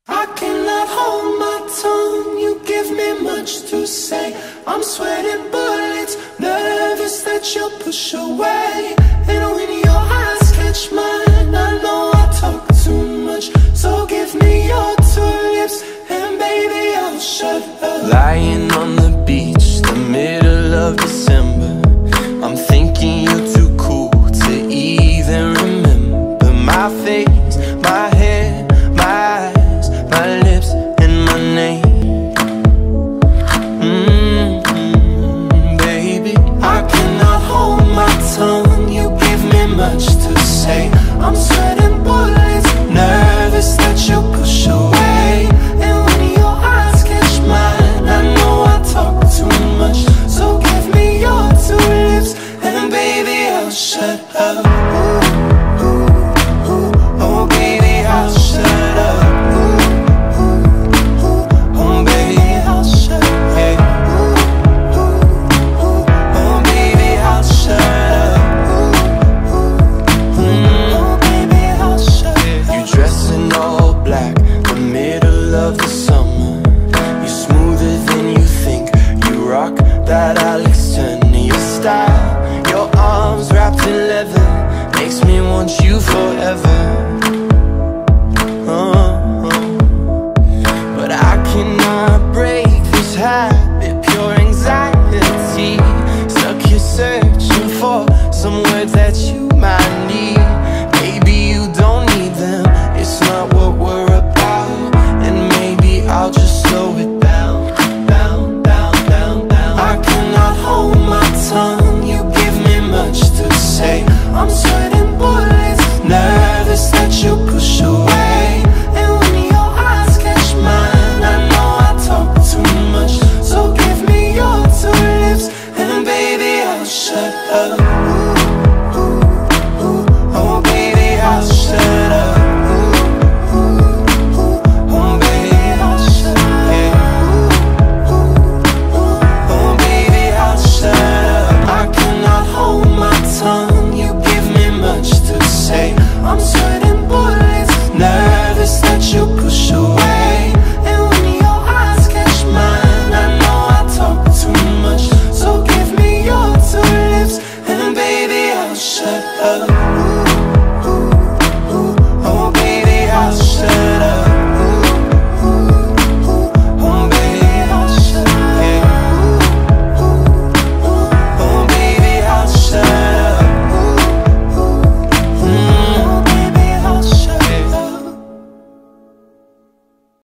I cannot hold my tongue, you give me much to say. I'm sweating bullets, nervous that you'll push away. And when your eyes catch mine, I know I talk too much. So give me your two lips, and baby I'll shut up. Lying on the beach, the middle of December, I'm thinking you're too cool to even remember my face, my hair, my eyes, my lips, and my name. Baby, I cannot hold my tongue, you give me much to say. I'm sweating bullets, nervous that you'll push away. And when your eyes catch mine, I know I talk too much. So give me your two lips, and baby I'll shut up. Ooh, ooh, ooh, oh baby I'll shut up. Ooh, ooh, ooh, oh baby I'll shut up. Hey. Ooh, ooh, ooh, oh baby I'll shut up. Ooh, ooh, ooh, oh baby I'll shut up. you dress in all black, the middle of the summer. You're smoother than you think, you rock that alley